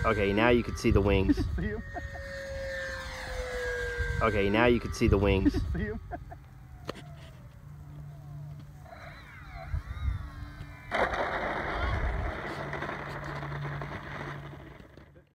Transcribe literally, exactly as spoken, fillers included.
Okay, now you can see the wings. See him? Okay, now you can see the wings. See him?